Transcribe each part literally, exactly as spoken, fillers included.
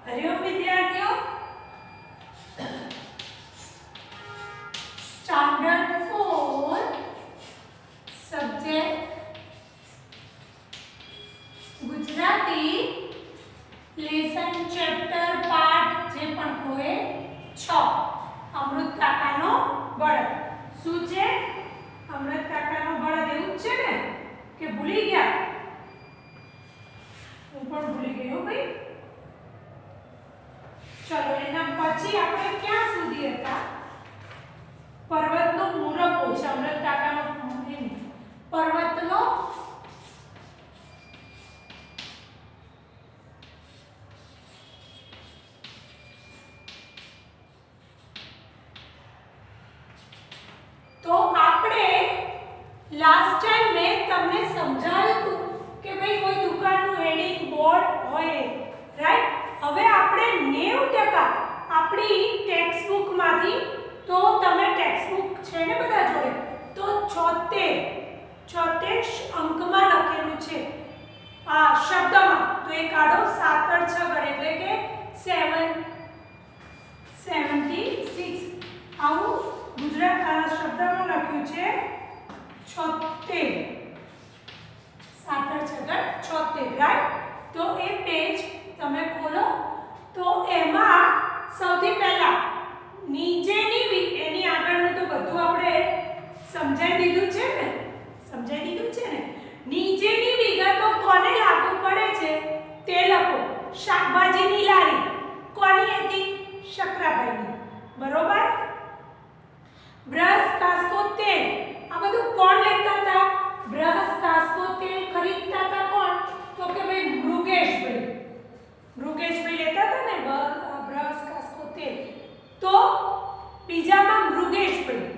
હરિઓમ વિદ્યાર્થીઓ, standard four subject Gujarati lesson chapter પાઠ જે પણ હોય છ અમૃત કાકાનો બળદ. શું છે? અમૃત કાકાનો બળદ. એવું જ છે ને કે ભૂલી ગયા? હું પણ ભૂલી ગઈ હો ભાઈ. ચલો એના પછી આપણે ક્યાં સુધી હતા? પર્વતનો મૂરખો છે. અમૃત કાકાનો પર્વતનો તો આપણે લાસ્ટ ટાઈમ મેં તમને સમજાવ્યું હતું કે ભાઈ કોઈ દુકાનનું હેડિંગ બોર્ડ હોય, રાઈટ? હવે આપણે નેવું ટકા આપણી ટેક્સ્ટ બુકમાંથી, તો તમે ટેક્સ્ટ બુક છે ને બધા જોડે, તો છોતેર છોતેર અંકમાં લખેલું છે આ શબ્દમાં. તો એ કાઢો સાતર છગર એટલે કે સેવન સેવન્ટી સિક્સ. આવું ગુજરાત આ શબ્દમાં લખ્યું છે છોતેર. સાતર છગર છોતેર, રાઈટ? તો એ પેજ તમે ખોલો તો એમાં સૌથી પહેલા નીચેની એની આગળનું તો બધું આપણે સમજાઈ દીધું છે ને સમજાઈ દીધું છે ને નીચેની વિગતો કોને લાગુ પડે છે તે લખો. શાકભાજીની લારી કોની હતી? શકરાભાઈની, બરોબર? બ્રશ, કાસ્કો, તેલ આ બધું કોણ લેતા હતા? બ્રશ, કાસ્કો, તેલ ખરીદતા હતા કોણ? તો કે ભાઈ મૃગેશભાઈ. મૃગેશભાઈ લેતા હતા ને બ્રશ, કાસ્કો, તેલ. તો બીજામાં મૃગેશભાઈ.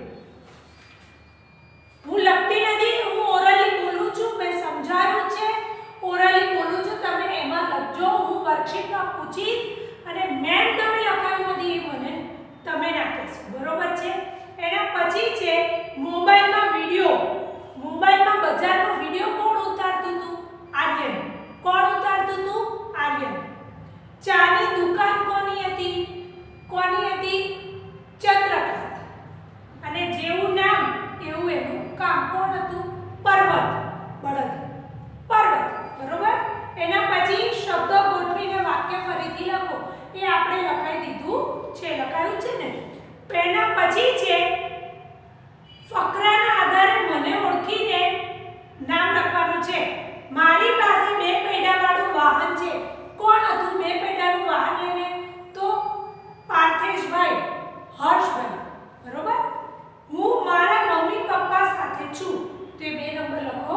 હું લખતી નથી, હું ઓરલી બોલું છું. મેં સમજાવ્યું છે, ઓરલી બોલું છું. તમે એમાં લખજો. હું વર્કશીટમાં પૂછીશ અને મેમ તમે લખાયું નથી એ મને તમે ના કહેશો, બરોબર છે? એના પછી છે મોબાઈલમાં વિડિયો. મોબાઈલમાં બજારનો વિડિયો કોણ ઉતારતું હતું? આર્યન. કોણ ઉતારતું હતું? આર્યન. ચાની દુકાન કોની હતી? કોની હતી? ચંદ્રકાંત. અને જેવું નામ એવું એનું કામ. કોણ હતું? પર્વત. બળદ. પર્વત, બરોબર? એના પછી શબ્દો ગોઠવીને વાક્ય ફરીથી લખો. એ આપણે લખાઈ દીધું છે, લખાયું છે ને? એના પછી છે ફકરાના આધારે મને ઓળખીને નામ લખવાનું છે. મારી પાસે બે પૈડાવાળું વાહન છે. કોણ હતું બે પૈડાનું વાહન લઈને? તો પાર્થેશભાઈ, હર્ષભાઈ, બરોબર? હું મારા મમ્મી પપ્પા સાથે છું. તો બે નંબર લખો.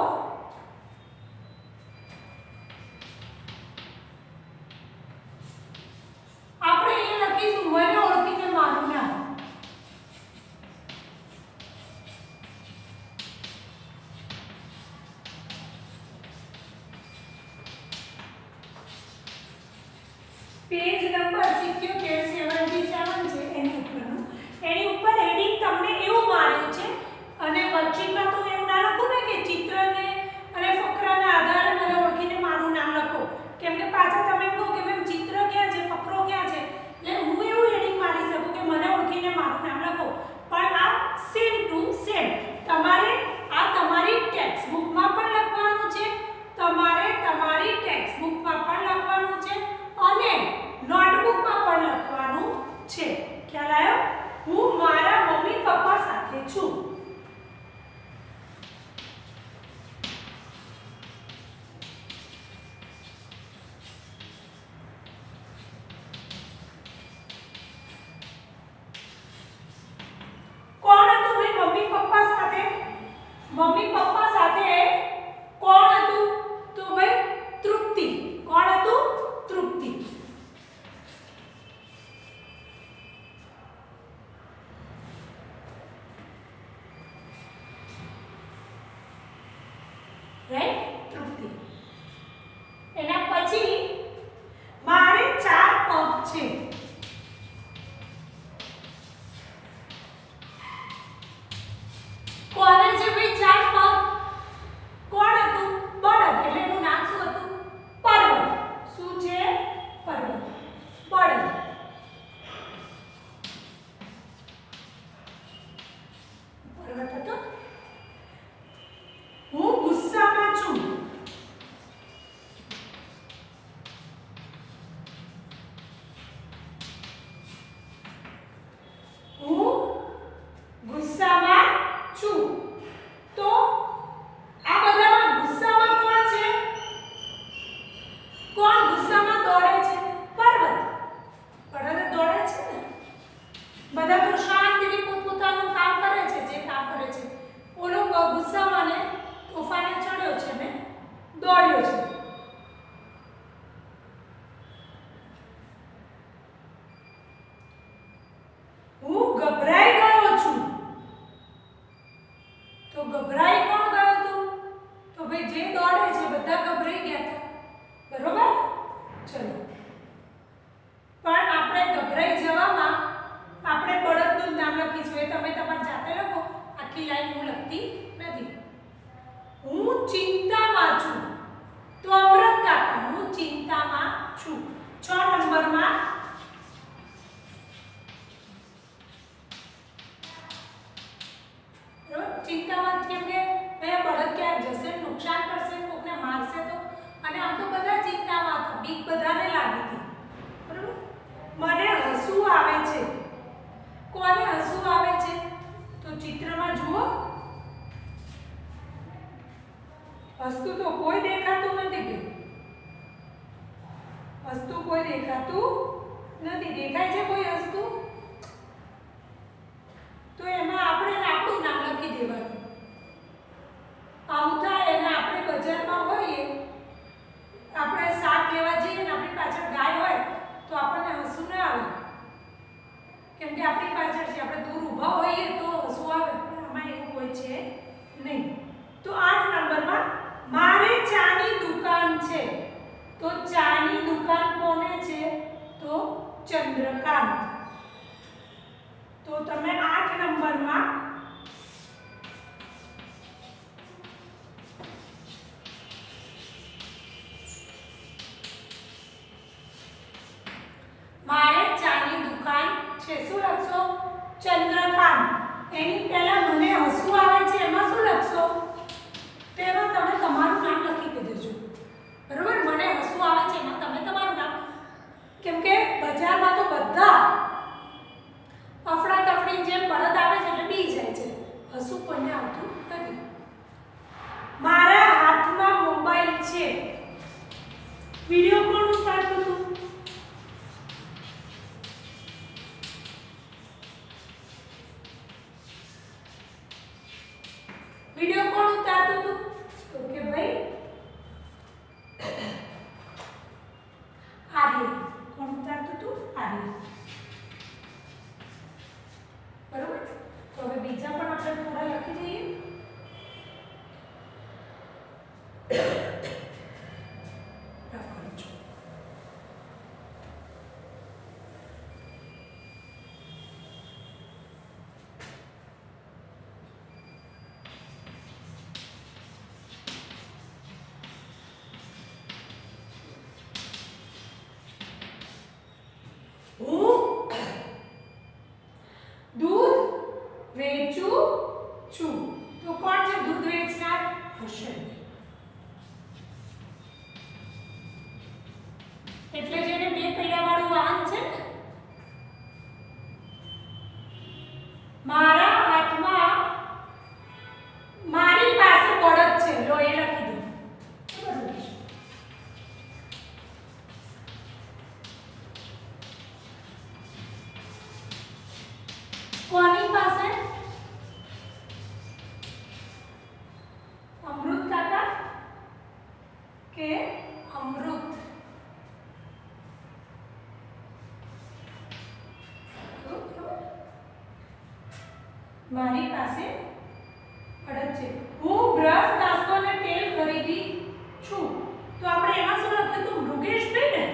આપણે અહીંયા લખીશું મને ઓળખીને મારું નામ. પેજ નંબર સિત્યોતેર સેવન્ટી સેવન છે એની ઉપરનું. એની ઉપર હેડિંગ તમને એવું માર્યું છે અને વર્કશીટમાં તો એવું ના લખો ને કે ચિત્રને અને ફકરાના આધારે મને ઓળખીને મારું નામ લખો. કેમ કે પાછા તમે કહો કે મેમ ચિત્ર ક્યાં છે, ફકરો ક્યાં છે? એટલે હું એવું હેડિંગ મારી શકું કે મને ઓળખીને મારું નામ લખો. પણ આ સેમ ટુ સેમ તમારે આ તમારી ટેક્સ્ટ બુકમાં પણ લખવાનું છે. તમારે તમારી ટેક્સ્ટ બુકમાં પણ લખવાનું છે અને નોટબુકમાં પણ લખવાનું છે. ખ્યાલ આવ્યો? હું મારા બીક બધાને લાગી હતી, બરાબર? મને હસવું આવે છે. કોને હસવું આવે છે? તો ચિત્રમાં જુઓ, હસતું તો કોઈ દેખાતું નથી કે હસતું કોઈ દેખાતું નથી. દેખાય છે કોઈ હસતું? તો એમાં આપણે આપણું નામ લખી દેવાનું. આવું થાય અને આપણે બજારમાં હોઈએ, આપણે શાક લેવા જઈએ ને આપણી પાછળ ગાય હોય તો આપણને હસવું ના આવે, કેમ કે આપણી પાછળ છે, આપણે દૂર ઊભા હોઈએ તો હસવું આવે, પણ આમાં એવું કોઈ છે નહીં. તો આઠ નંબરમાં મારે ચાની દુકાન છે. તો ચાની દુકાન કોને છે? તો ચંદ્રકાંત. તો તમે આઠ નંબરમાં મારે ચાની દુકાન છે શું લખશો? ચંદ્રકાંત. એની પહેલા મને હસવું આવે છે એમાં શું લખશો? તેમાં તમે તમારું નામ લખી દેજો, બરોબર? મને હસવું આવે છે એમાં તમે તમારું નામ, કેમ કે બજારમાં તો બધા અફડા તફડી જેમ પરત આવે છે એટલે બી જાય છે, હસવું કોઈને આવતું નથી. મારા હાથમાં મોબાઈલ છે. વિડિયો કોણ ઉતારતું હતું? વિડિયો કોણ ઉતારતું હતું? તો કે ભાઈ આર્ય. કોણ ઉતારતું હતું? આર્ય. બરોબર? તો હવે બીજા પણ આપણે થોડા લખી દઈએ. વેચું છું. તો કોણ છે દૂધ વેચનાર? હર્ષદ. એટલે જેને બે પૈડા વાળું વાહન છે ને, મારા હાથમાં મારી પાસે બળદ છે. લો એ લખી દો. કોની પાસે? અમૃત કાકા કે અમૃત? મારી પાસે બળદ છે. હું બ્રશ કાસ્કો અને તેલ ખરીદી છું. તો આપણે એમાં શું લખ્યું હતું? મૃગેશભાઈ ને.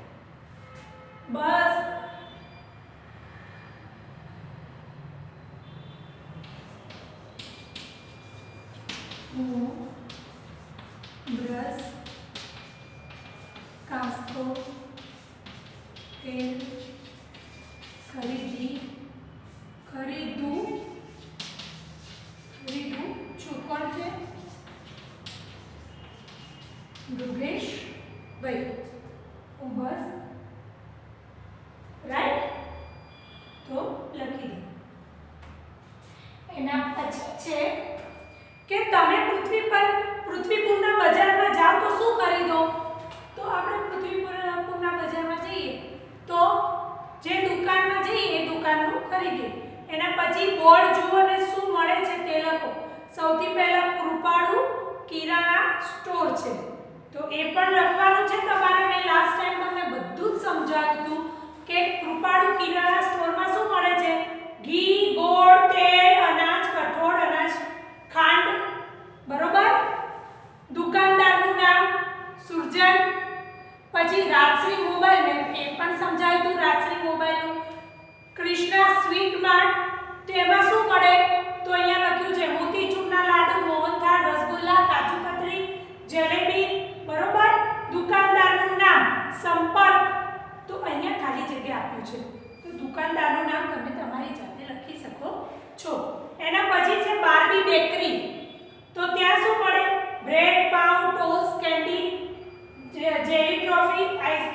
બસ હું બ્રશ કાસ્કો તેલ ખરીદી ખરીદું ખરીદું છું. કોણ છે? મૃગેશભાઈ. હું બસ રાઈટ. તો લખી દો. એના પછી છે કે તમે પૃથ્વી પર પૃથ્વી પરના બજારમાં જાઓ તો શું ખરીદો? તો આપણે પૃથ્વી પરના બજારમાં જઈએ તો જે દુકાનમાં જઈએ એ દુકાનનું ખરીદીએ. એના પછી બોર્ડ જુઓ ને શું મળે છે તે લખો. સૌથી પહેલા કૃપાળુ કિરાણા સ્ટોર છે તો એ પણ લખવાનું છે તમારે. મેં લાસ્ટ ટાઈમ તમને બધું જ સમજાવ્યું હતું કે કૃપાળુ કિરાણા સ્ટોરમાં શું મળે છે? ઘી, ગોળ, તેલ, અનાજ, કઠોળ, અનાજ, ખાંડ, બરોબર? દુકાનદારનું નામ સુરજન. પછી રાજશ્રી મોબાઈલ, મેં એ પણ સમજાવ્યું હતું રાજશ્રી મોબાઈલનું. કૃષ્ણા સ્વીટ માર્ટ, તેમાં શું મળે? તો અહીંયા લખ્યું છે મોતીચૂરના લાડુ, મોહનથાળ, રસગુલ્લા, કાજુ કતરી, જલેબી, બરોબર? દુકાનદારનું નામ સંપર્ક, તો અહીંયા ખાલી જગ્યા આપ્યું છે. તો દુકાનદારનું નામ તમે તમારી જાતે લખી શકો છો. એના પછી છે બાર્બી બેકરી. તો ત્યાં શું મળે? બ્રેડ, પાઉં, toast, candy, jelly trophy, ice cream,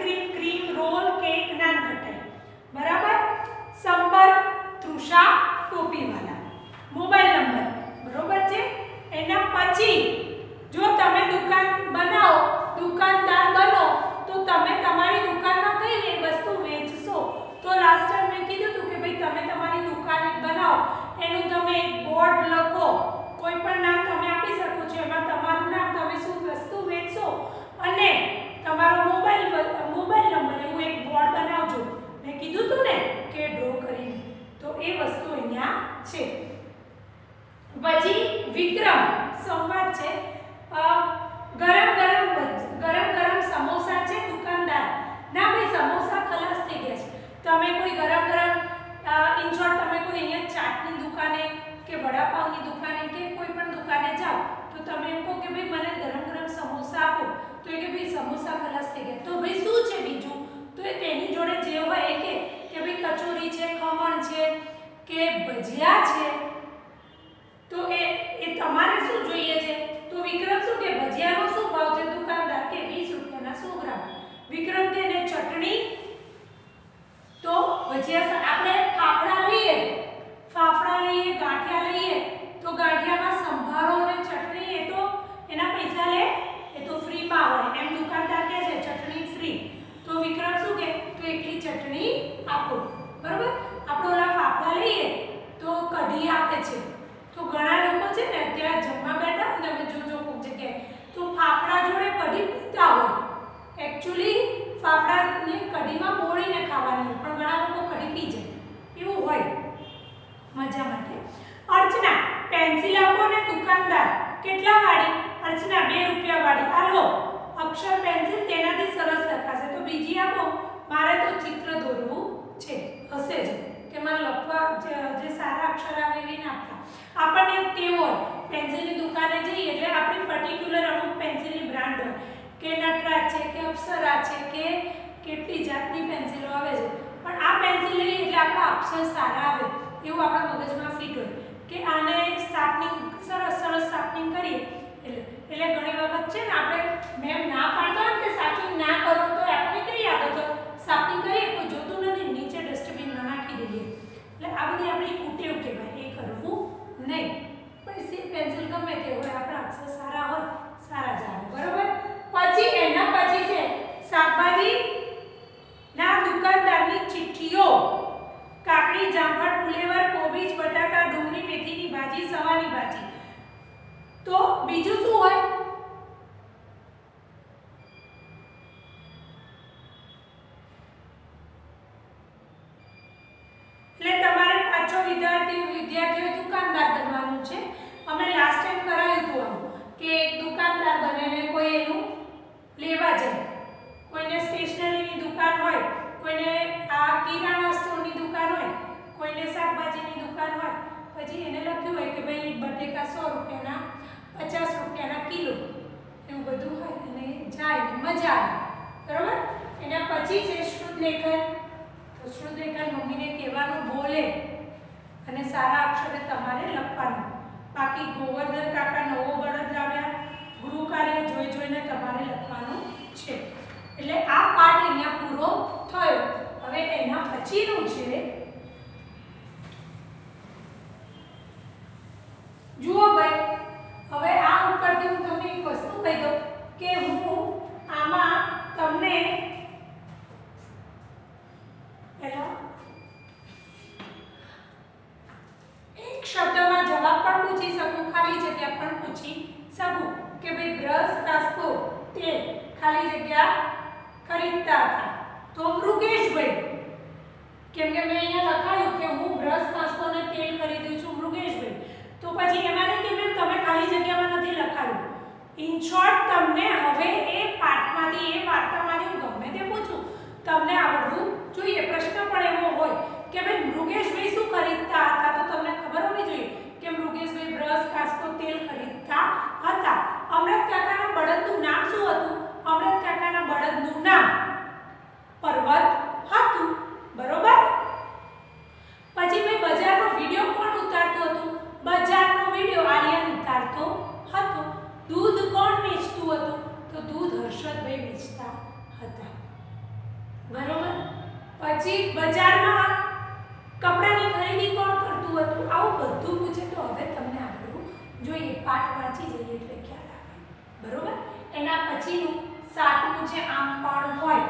Vikram કે ને ચટણી, તો ભજીયા આપણે ફાફડા લઈએ, ફાફડા લઈએ, ગાંઠિયા લઈએ, તો ગાંઠિયામાં સંભારો અને ચટણી એ તો એના પૈસા લે, એ તો ફ્રીમાં હોય. એમ દુકાનદાર કહે છે ચટણી ફ્રી, તો વિક્રમ શું કે તો એકલી ચટણી આપો. બરોબર. આપણે ઓલા ફાફડા લઈએ તો કઢી આપે છે. તો ઘણા લોકો છે ને ત્યાં જમવા બેઠા ને તમે જોજો કોઈક જગ્યાએ તો ફાફડા જોડે કઢી પીતા હોય. એકચ્યુઅલી ફાફડાને કઢીમાં બોળીને ખાવાની હોય, પણ ઘણા લોકો કઢી પી જાય એવું હોય મજા માટે. અર્ચના પેન્સિલ આપો ને દુકાનદાર કેટલા વાળી? અર્ચના બે રૂપિયા વાળી. આ લો અક્ષર પેન્સિલ, તેનાથી સરસ લખાશે. તો બીજી આપો, મારે તો ચિત્ર દોરવું છે. હશે જ કે મારે લખવા જે સારા અક્ષર આવે એવી ના આપતા. આપણને ટેવ હોય પેન્સિલની દુકાને જઈએ એટલે આપણી પર્ટિક્યુલર અમુક પેન્સિલની બ્રાન્ડ હોય કે નટરાજ છે કે અપ્સરા છે કે કેટલી જાતની પેન્સિલો આવે છે, પણ આ પેન્સિલ લઈએ એટલે આપણા અક્ષર સારા આવે એવું આપણા મગજમાં ફિટ હોય કે આને શાર્પનિંગ સરસ સરસ શાર્પનિંગ કરીએ એટલે એટલે ઘણી વખત છે ને આપણે મેમ ના પાડતા હોય કે શાર્પનિંગ ના કરો તો આપણે કેવી આદત હોય શાર્પનિંગ કરીએ કોઈ જોતું નથી નીચે ડસ્ટબિનમાં નાખી દઈએ. એટલે આ બધી આપણી કુટેવ કહેવાય, એ કરવું નહીં. પછી પેન્સિલ ગમે તે હોય આપણા અક્ષર સારા હોય સારા જ આવે. બરોબર. પછી એના પછી છે શાકભાજી ના દુકાનદારની ચિઠ્ઠીઓ, કાકડી, જામફળ, ફુલેવર, કોબીજ, બટાકા, ડુંગળી, મેથીની ભાજી, સવાની ભાજી. તો બીજું શું હોય? એટલે તમારે પાછો વિદ્યાર્થી વિદ્યાર્થીઓ દુકાનદાર બનવાનું છે. અમે લાસ્ટ ટાઈમ કરાયું હતું આવું કે એક દુકાનદાર બને ને કોઈ એનું લેવા જાય. કોઈને સ્ટેશનરીની દુકાન હોય, કોઈને આ કિરાણા સ્ટોરની દુકાન હોય, કોઈને શાકભાજીની દુકાન હોય, પછી એને લખ્યું હોય કે ભાઈ બટેકા સો રૂપિયાના પચાસ રૂપિયાના કિલો એવું બધું હોય અને જાય મજા આવે. બરાબર. એના પછી છે શુદ્ધ લેખન. તો શુદ્ધ લેખન મમ્મીને કહેવાનું બોલે અને સારા અક્ષરે તમારે લખવાનું. બાકી ગોવર્ધન કાકા નવો બળદ લાવ્યા, ગૃહ કાર્ય જોઈ જોઈને તમારે લખવાનું છે. એટલે આ પાઠ અહીંયા પૂરો થયો. હવે એના પછીનું છે જુઓ ભાઈ, હવે આ ઉપરથી હું તમને એક વસ્તુ કહી દઉં કે હું આમાં તમને પહેલા એક શબ્દમાં જવાબ પણ પૂછી શકું, ખાલી જગ્યા પણ પૂછી શકું કે ભાઈ બ્રશ, કાસ્કો, તેલ ખાલી જગ્યા ખરીદતા હતા તો મૃગેશભાઈ, કેમ કે મેં અહીંયા લખાયું કે હું બ્રશ, કાસ્કો અને તેલ ખરીદ્યું છું મૃગેશભાઈ. તો પછી એમાં કે મેમ તમે ખાલી જગ્યામાં નથી લખાયું. ઇન શોર્ટ તમને હવે એ પાઠમાંથી એ વાર્તામાંથી હું ગમે તે પૂછું તમને આવડવું જોઈએ. પ્રશ્ન પણ એવો હોય કે ભાઈ મૃગેશભાઈ શું ખરીદતા હતા, તો તમને ખબર હોવી જોઈએ કે મૃગેશભાઈ બ્રશ, કાસ્કો, તેલ ખરીદતા હતા. અમૃત કાકાના બળદનું નામ શું હતું? અમૃત કાકાના બળદનું નામ પર્વત હતું. બરોબર. પછી ભાઈ બજારનો વિડિયો કોણ ઉતારતું હતું? બજારનો વિડિયો આર્યન ઉતારતો હતો. દૂધ કોણ વેચતું હતું? તો દૂધ હર્ષદભાઈ વેચતા હતા. બરોબર. પછી બજારમાં કપડાની ખરીદી કોણ કરતું હતું? આવું બધું પૂછે તો હવે તમને આવડવું જોઈએ. પાઠ વાંચી જઈએ એટલે ખ્યાલ આવે. બરોબર. એના પછીનું સાતમું છે આમ પણ હોય.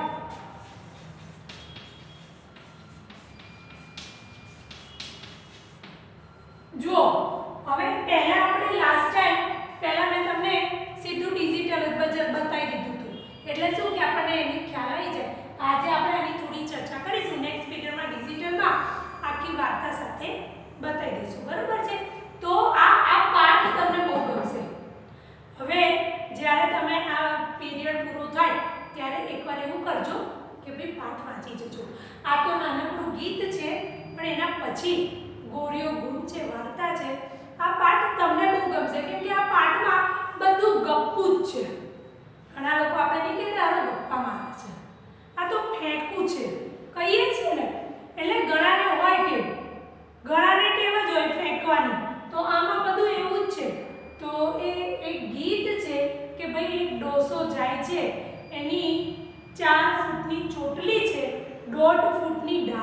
જુઓ, હવે પહેલા આપણે લાસ્ટ ટાઈમ પહેલા મેં તમને સીધું ડિજિટલ જ બતાવી દીધું હતું. એટલે શું કે આપણને એની ખ્યાલ આવી જાય. આજે આપણે એની થોડી ચર્ચા કરીશું. નેક્સ્ટ પીરિયડમાં ડિજિટલમાં આખી વાર્તા સાથે બતાવી દઈશું. બરોબર છે. તો આ આ પાઠ તમને બહુ ગમશે. હવે જ્યારે તમે આ પીરિયડ પૂરો થાય ત્યારે એકવાર એવું કરજો કે ભાઈ પાઠ વાંચી જજો. આ તો નાનકડું ગીત છે પણ એના પછી ગોરીઓ ગુમ છે વાર્તા છે. આ પાઠ તમને બહુ ગમશે કેમ કે આ પાઠમાં બધું ગપ્પું જ છે. ઘણા લોકો આપણે નહીં કહેતા આરો ગપ્પા મારે છે, આ તો ફેંકવું છે કહીએ છીએ ને. એટલે ઘણાને હોય ટેવ, ઘણાને ટેવ જ હોય ફેંકવાની. તો આમાં બધું એવું જ છે. તો એ એક ગીત છે કે ભાઈ એક ડોસો જાય છે, એની ચાર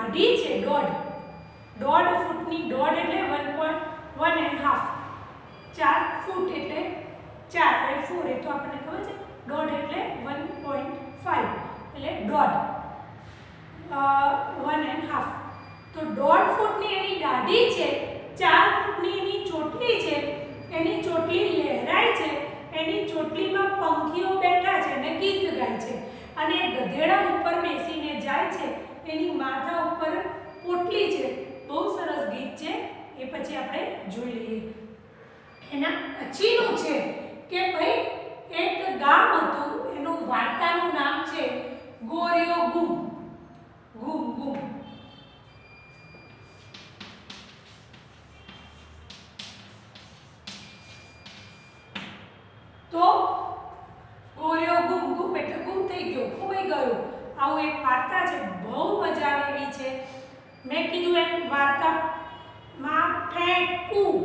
દાઢી છે દોઢ દોઢ ફૂટની દોઢ એટલે one point one and half ચાર ફૂટ એટલે ચાર એટલે ફોર એ તો આપણને ખબર છે દોઢ એટલે વન પોઈન્ટ ફાઈવ એટલે દોઢ વન એન્ડ હાફ તો દોઢ ફૂટની એની દાઢી છે ચાર ફૂટની એની ચોટલી છે એની ચોટલી લહેરાય છે એની ચોટલીમાં પંખીઓ બેઠા છે અને ગીત ગાય છે અને ગધેડા ઉપર બેસીને જાય છે એની માથા ઉપર પોટલી છે બહુ સરસ ગીત છે એ પછી આપણે જોઈ લઈએ એના પછીનું છે કે ભાઈ એક ગામ હતું એનું વાર્તાનું નામ છે ગોરિયો ગુમ ગુમ ગુમ તો ગોરિયો ગુમ ગુમ એટલે ગુમ થઈ ગયો ખોવાઈ ગયો આવું એક વાર્તા છે બહુ મજા આવે એવી છે મેં કીધું એમ વાર્તામાં ફેંકવું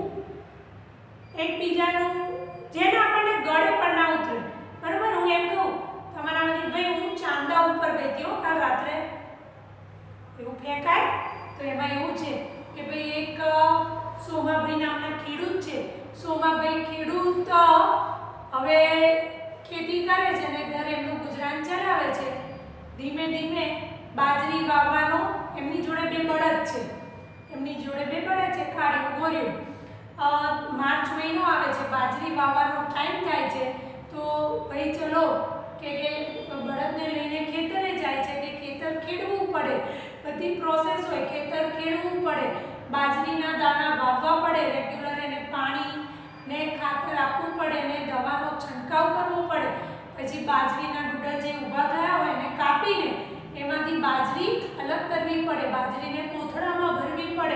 એકબીજાનું જેને આપણને ગળે પણ ના ઉતરે બરાબર હું એમ કહું તમારામાંથી ભાઈ હું ચાંદા ઉપર ગઈ હતી હો કાલ રાત્રે એવું ફેંકાય તો એમાં એવું છે કે ભાઈ એક સોમાભાઈ નામના ખેડૂત છે સોમાભાઈ ખેડૂત હવે ખેતી કરે છે અને ઘરે એમનું ગુજરાન ચલાવે છે ધીમે ધીમે બાજરી વાવવાનો એમની જોડે બે બળદ છે એમની જોડે બે બળદ છે કાળિયો ગોરિયો માર્ચ મહિનો આવે છે બાજરી વાવવાનો ટાઈમ થાય છે તો ભાઈ ચલો કે બળદને લઈને ખેતરે જાય છે કે ખેતર ખેડવું પડે બધી પ્રોસેસ હોય ખેતર ખેડવું પડે બાજરીના દાણા વાવવા પડે રેગ્યુલર એને પાણી ને ખાતર આપવું પડે ને દવાનો છંટકાવ કરવો પડે પછી બાજરીના ડૂડા જે ઊભા થયા હોય એને કાપીને એમાંથી બાજરી અલગ કરવી પડે બાજરીને કોથળામાં ભરવી પડે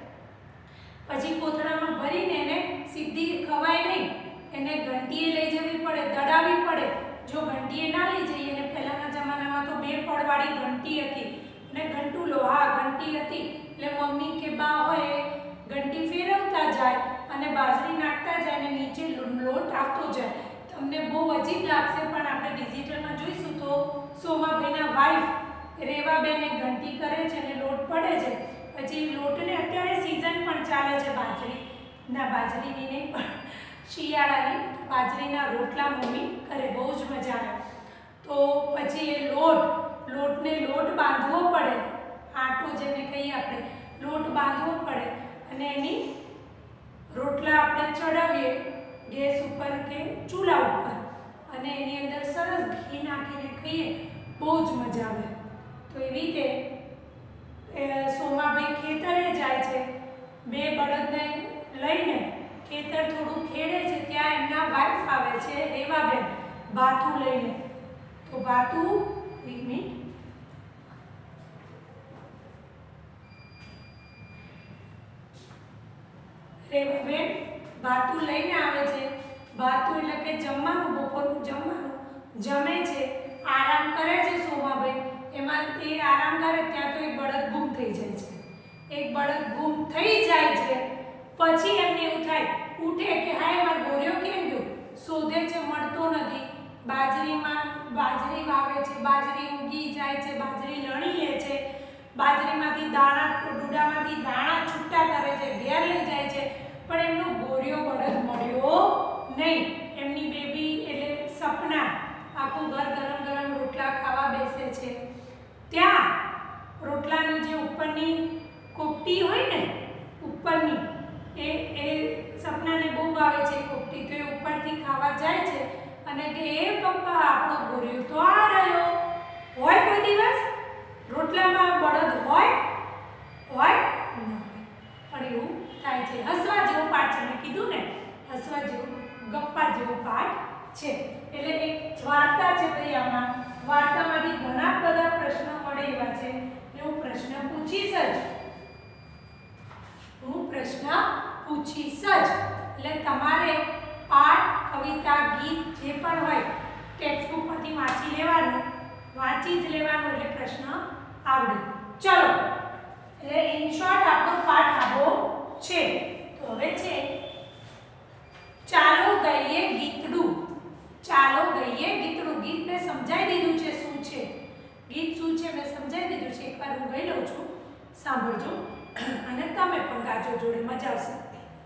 પછી કોથળામાં ભરીને એને સીધી ખવાય નહીં એને ઘંટીએ લઈ જવી પડે દડાવવી પડે જો ઘંટીએ ના લઈ જઈએ અને પહેલાના જમાનામાં તો બે પડવાળી ઘંટી હતી અને ઘંટું લોહા ઘંટી હતી એટલે મમ્મી કે બા હોય ઘંટી ફેરવતા જાય અને બાજરી નાખતા જાય અને નીચે લોટ આવતો જાય તમને બહુ અજીબ લાગશે પણ આપણે ડિજિટલમાં જોઈશું તો સોમાભાઈના વાઈફ રેવાબેન એક ઘંટી કરે છે અને લોટ પડે છે પછી લોટને અત્યારે સીઝન પણ ચાલે છે બાજરી ના બાજરીની નહીં પણ શિયાળાની બાજરીના રોટલા મમ્મી કરે બહુ જ મજા આવે તો પછી એ લોટ લોટને લોટ બાંધવો પડે આટો જેને કહીએ આપણે લોટ બાંધવો પડે અને એની રોટલા આપણે ચડાવીએ ગેસ ઉપર કે ચૂલા ઉપર અને એની અંદર સરસ ઘી નાખીને ખાઈએ બહુ જ મજા આવે તો એવી રીતે સોમાભાઈ ખેતરે જાય છે બે બળદને લઈને ખેતર થોડું ખેડે છે ત્યાં એમના વાઈફ આવે છે રેવાબેન ભાથું લઈને તો ભાથું એક મિનિટ રેવાબેન ભાથું લઈને આવે છે ભાથું એટલે કે જમવાનું બપોરનું જમવાનું જમે છે આરામ કરે છે સોમાભાઈ એમાં એ આરામ કરે ત્યાં તો એક બળદ ગુમ થઈ જાય છે એક બળદ ગુમ થઈ જાય છે પછી એમને એવું થાય ઉઠે કે હાય મારો ગોરિયો કેમ ગયો શોધે છે મળતો નથી બાજરીમાં બાજરી વાવે છે બાજરી ઉગી જાય છે બાજરી લણી લે છે બાજરીમાંથી દાણા ડૂડામાંથી દાણા છૂટા કરે છે ઘેર લઈ જાય છે પણ એમનો ગોરિયો બળદ મળ્યો નહીં એમની બેબી એટલે સપના આખું ઘર ગરમ ગરમ રોટલા ખાવા બેસે છે ત્યાં રોટલાની જે ઉપરની કોપટી હોય ને ઉપરની એ એ સપનાને બહુ ભાવે છે કોપટી તો એ ઉપરથી ખાવા જાય છે અને કે એ પપ્પા આપણો ગોરિયો તો આ રહ્યો હોય કોઈ દિવસ રોટલામાં બળદ હોય હોય પણ એવું થાય છે હસવા જેવો પાઠ છે મેં કીધું ને હસવા જેવો ગપ્પા જેવો પાઠ છે એટલે એક વાર્તા છે ભાઈ આમાં વાર્તામાંથી ઘણા બધા પ્રશ્નો મળે એવા છે એટલે હું પ્રશ્ન પૂછીશ જ હું પ્રશ્ન પૂછીશ જ એટલે તમારે પાઠ કવિતા ગીત જે પણ હોય ટેક્સ્ટ બુકમાંથી વાંચી લેવાનું વાંચી જ લેવાનું એટલે પ્રશ્ન આવડે ચલો એટલે ઇન શોર્ટ આપણો પાઠ આવો છે તો હવે છે ચાલો ગાઈએ ગીતડું ચાલો ગાઈએ ગીતડું ગીત મેં સમજાવી દીધું છે શું છે ગીત શું છે મેં સમજાવી દીધું છે એકવાર હું ગઈ લઉં છું સાંભળજો અને તમે પણ ગાજો જોડે મજા આવશે.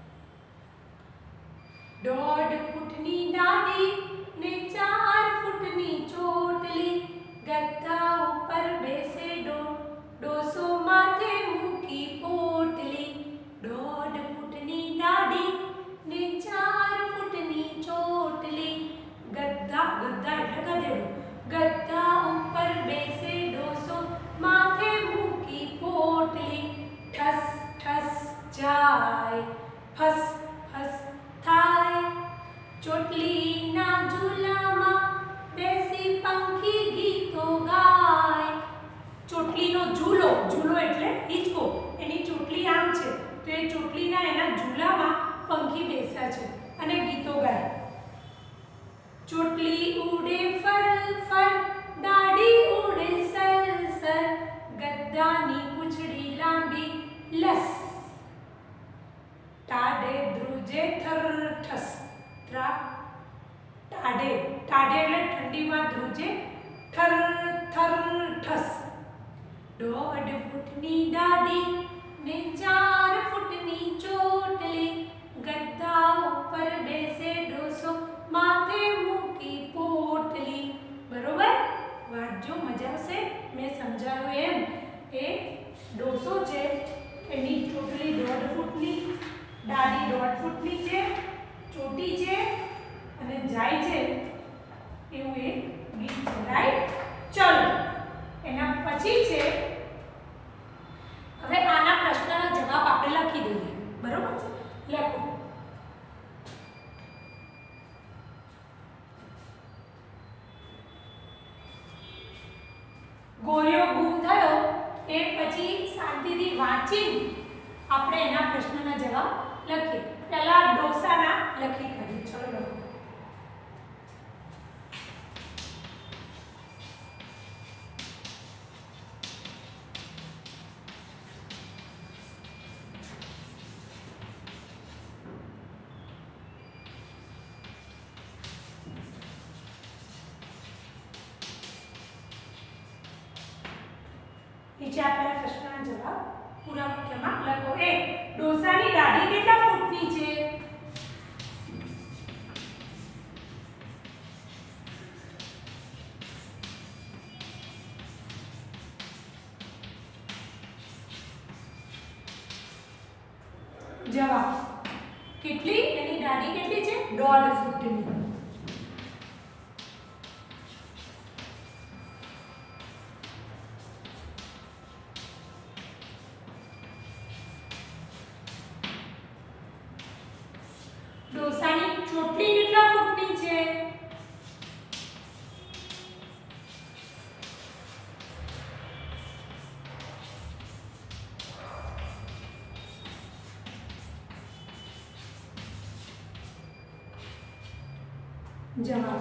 દોઢ ફૂટની દાદી ને ચાર ફૂટની ચોટલી, ગધા ઉપર બેસે ડો ડોસો માથે મૂકી પોટલી. દોઢ ફૂટની દાદી ને ચાર ફૂટની ચોટલી, ગધા ગધા એટલે ગધેડું, ગધા ઉપર બેસે ડોસો માથે મૂકી પોટલી. ઠસ ઠસ જાય, ફસ ફસ થાય, ચોટલીના ઝૂલામાં બેસી પંખી ગીતો ગાય. ચોટલીનો ઝૂલો, ઝૂલો એટલે હિંચકો, એની ચોટલી આમ છે તો એ ચોટલીના એના ઝૂલામાં પંખી બેસ્યા છે અને ગીતો ગાય. ચોટલી ઉડે ફર ફર, દાઢી ઉડે સર સર, ગધાની પૂંછડી લાંબી લસ, ટાઢે ધ્રુજે થર ઠસ. ત્રા ટાઢે, ટાઢે એટલે ઠંડીમાં ધ્રુજે, થર થર ઠસ. દોઢ ફૂટની દાદી ને ચાર ફૂટની ચોટલી, ગધા ઉપર બેસે ડોસો માથે મૂકી પોટલી. બરોબર? વાંચજો, મજા આવશે. મેં સમજાવ્યું એમ એ ડોસો છે એની ચોટલી દોઢ ફૂટની, દાઢી દોઢ ફૂટની છે, ચોટી છે અને જાય છે એવું એક ગીત છે. રાઈટ? ચલો એના પછી છે, હવે આના પ્રશ્નના જવાબ આપણે લખી દઈએ. બરોબર છે? લખો. ગોળિયો ગુમ થયો એ પછી શાંતિથી વાંચી આપણે એના પ્રશ્નના જવાબ લખીએ. પહેલા ડોસાના લખી કરીએ. ચલો લખો. નીચે આપેલા પ્રશ્નના જવાબ પૂરા વાક્યમાં લખો. એક, ડોસાની દાઢી કેટલા ફૂટની છે? જવાબ કેટલી? એની દાઢી કેટલી છે? દોઢ ફૂટની. ડોસાની ચોટલી કેટલા ફૂટની છે? જવાબ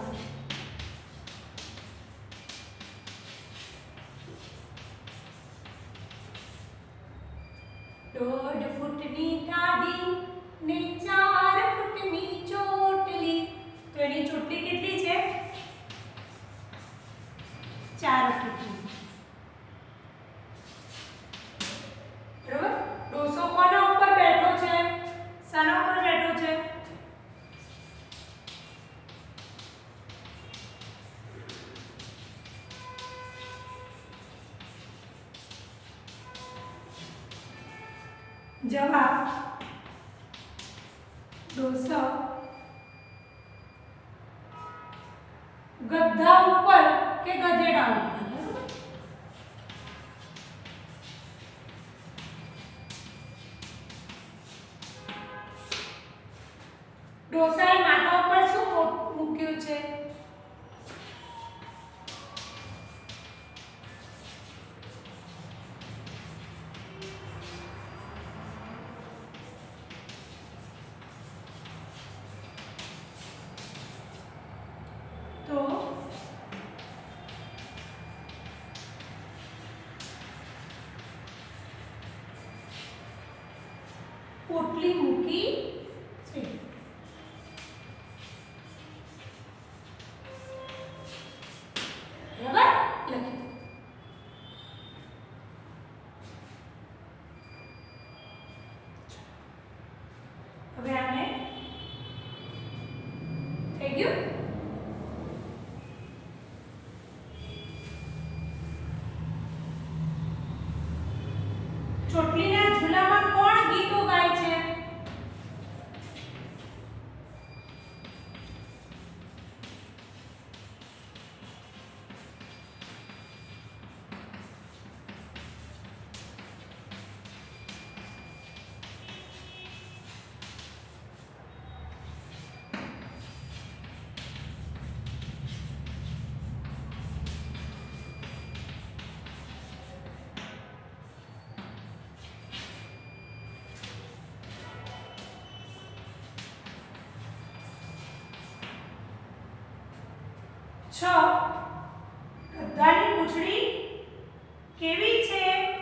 દોઢ ફૂટની દાઢી ને ચાર ફૂટની ચોટલી. તો એની ચોટલી કેટલી છે? ચાર ફૂટની. બરોબર? ડોસો કોના ઉપર બેઠો છે? શાના ઉપર બેઠો છે? જવાબ ડોસો ગધા ઉપર કે ગધેડા ઉપર. ડોસાએ માથા ઉપર શું મૂક્યું છે? તો પોટલી મૂકી છે. બરાબર? લખી દો. ચોટલીના ઝૂલામાં કોણ ગીતો ગાય છે? છ ગધાની પૂંછડી કેવી છે?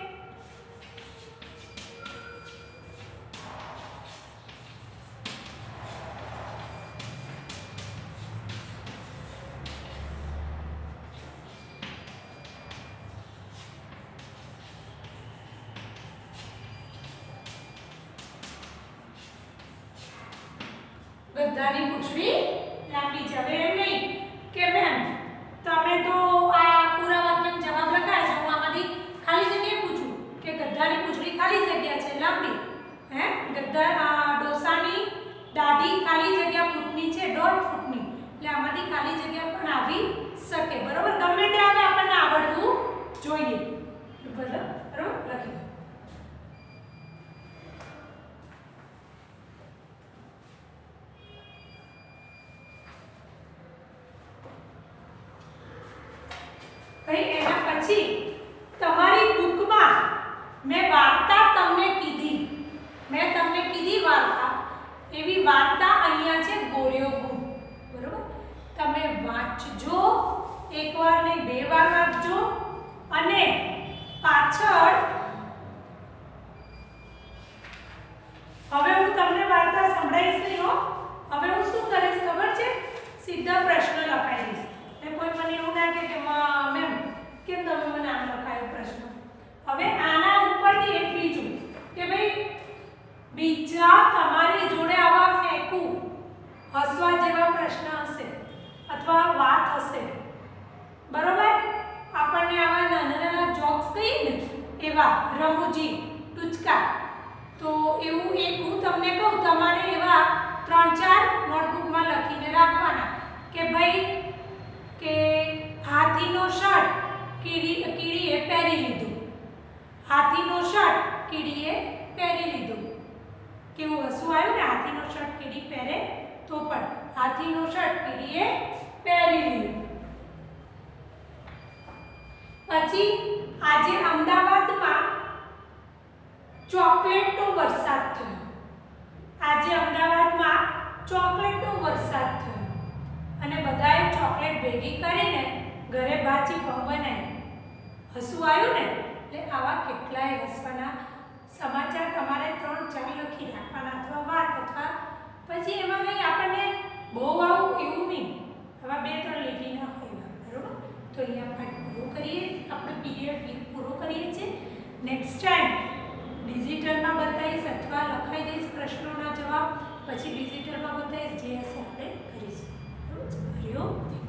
ગધાની પૂંછડી લાંબી છે. હવે એમ નહીં કે મેમ તમે તો આ પૂરા વાક્યનો જવાબ લખાય છે, હું આમાંથી ખાલી જગ્યા પૂછું કે ગધાની પૂંછડી ખાલી જગ્યા છે લાંબી, હે ગધા ડોસાની દાઢી ખાલી જગ્યા ફૂટની છે દોઢ ફૂટની, એટલે આમાંથી ખાલી જગ્યા પણ આવી શકે. બરોબર, ગમે તે આવે આપણને આવડવું જોઈએ. બરાબર, લખી દો. ભાઈ એના પછી તમારી બુકમાં મેં વાર્તા તમને કીધી, મેં તમને કીધી વાર્તા, એવી વાર્તા અહીંયા છે ગોળ્યો ગુણ. બરોબર, તમે વાંચજો, એકવાર ને બે વાર વાંચજો અને પાછળ હવે હું તમને વાર્તા સંભળાવીશ નહીં હો. હવે હું શું કરીશ ખબર છે? સીધા પ્રશ્ન લખાઈ દઈશ. કોઈ મને એવું ના કે મેમ કેમ તમે મને આમ લખાયો પ્રશ્ન. હવે આના ઉપરથી એક બીજું કે ભાઈ બીજા તમારી જોડે આવા ફેંકું હસવા જેવા પ્રશ્ન હશે અથવા વાત હશે, બરોબર, આપણને આવા નાના નાના જોક્સ કહીએ ને એવા રમૂજી ટૂચકા, તો એવું એક હું તમને કહું, તમારે એવા ત્રણ ચાર નોટબુકમાં લખીને રાખવાના કે ભાઈ કે હાથીનો શર્ટ કીડી કીડીએ પહેરી લીધું, હાથીનો શર્ટ કીડીએ પહેરી લીધું. કેવું હસવું આવ્યું ને? હાથીનો શર્ટ કીડી પહેરે તો પણ હાથીનો શર્ટ કીડીએ પહેરી લીધું. પછી આજે અમદાવાદમાં ચોકલેટનો વરસાદ થયો. આજે અમદાવાદમાં ચોકલેટનો વરસાદ થયો અને બધાએ ચોકલેટ ભેગી કરીને ઘરે ભાજી બનાવી. હસવું આવ્યું ને? એટલે આવા કેટલાય હસવાના સમાચાર તમારે ત્રણ ચાર લખી રાખવાના અથવા વાત, અથવા પછી એમાં કંઈ આપણને બહુ આવું એવું નહીં, આવા બે ત્રણ લીટી ના હોય. બરોબર, તો અહીંયા પાઠ પૂરો કરીએ, આપણે પીરિયડ પૂરો કરીએ છીએ. નેક્સ્ટ ટાઈમ ડિજિટલમાં બતાવીશ અથવા લખાઈ દઈશ પ્રશ્નોના જવાબ, પછી ડિજિટલમાં બતાવીશ જે હશે આપણે કરીશું. બરોબર, હરિઓમ.